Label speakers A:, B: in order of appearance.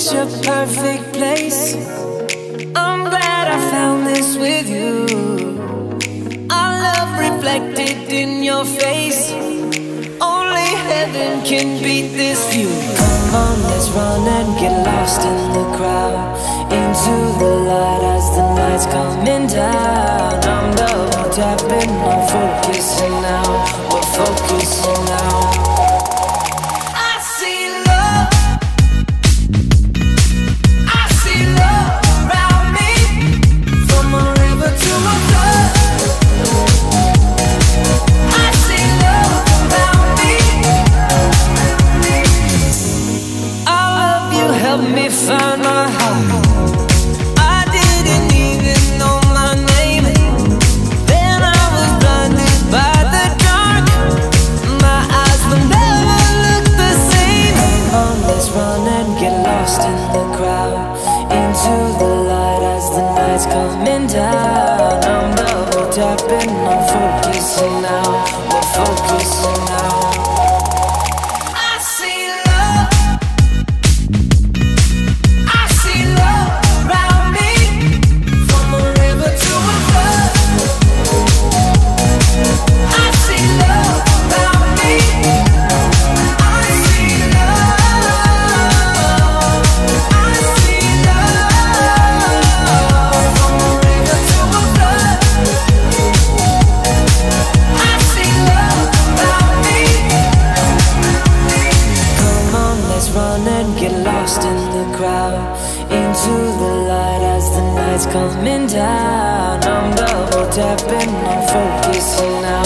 A: such a perfect place. I'm glad I found this with you. Our love reflected in your face. Only heaven can beat this view. Come on, let's run and get lost in the crowd. Into the light as the night's coming down. I'm double tapping, I'm focusing now. We're focusing now. Help me find my heart. I didn't even know my name. Then I was blinded by the dark. My eyes will never look the same. Come on, let's run and get lost in the crowd. Into the light as the night's coming down. I'm double tapping, I'm focusing now. We're focusing now. Run and get lost in the crowd. Into the light as the night's coming down. I'm double tapping, I'm focusing now.